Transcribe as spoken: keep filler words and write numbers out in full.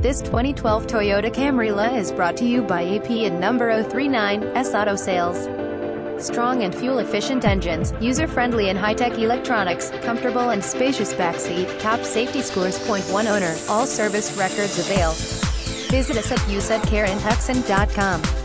This twenty twelve Toyota Camry is brought to you by A P and number zero three nine S Auto Sales. Strong and fuel-efficient engines, user-friendly and high-tech electronics, comfortable and spacious backseat, top safety scores. Point one owner, all service records avail. Visit us at u said care in tucson dot com.